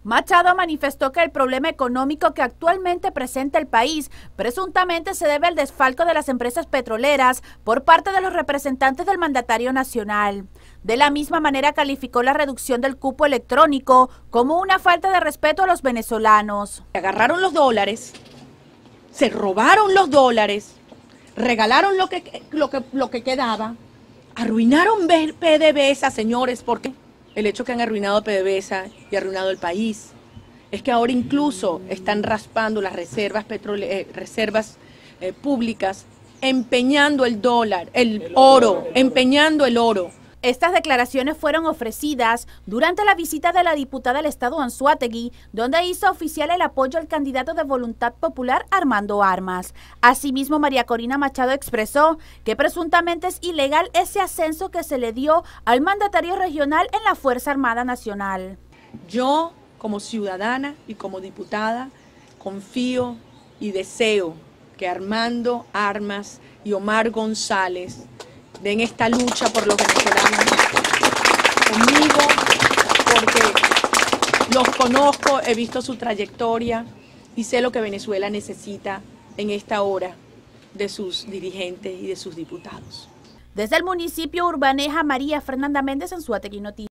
Machado manifestó que el problema económico que actualmente presenta el país presuntamente se debe al desfalco de las empresas petroleras por parte de los representantes del mandatario nacional. De la misma manera calificó la reducción del cupo electrónico como una falta de respeto a los venezolanos. Agarraron los dólares, se robaron los dólares, regalaron lo que quedaba, arruinaron PDVSA, señores, porque el hecho que han arruinado PDVSA y arruinado el país es que ahora incluso están raspando las reservas públicas, empeñando el dólar, el oro, empeñando el oro. Estas declaraciones fueron ofrecidas durante la visita de la diputada del Estado Anzoátegui, donde hizo oficial el apoyo al candidato de Voluntad Popular Armando Armas. Asimismo, María Corina Machado expresó que presuntamente es ilegal ese ascenso que se le dio al mandatario regional en la Fuerza Armada Nacional. Yo, como ciudadana y como diputada, confío y deseo que Armando Armas y Omar González den esta lucha por los venezolanos conmigo, porque los conozco, he visto su trayectoria y sé lo que Venezuela necesita en esta hora de sus dirigentes y de sus diputados. Desde el municipio Urbaneja, María Fernanda Méndez, Anzoátegui Noticias.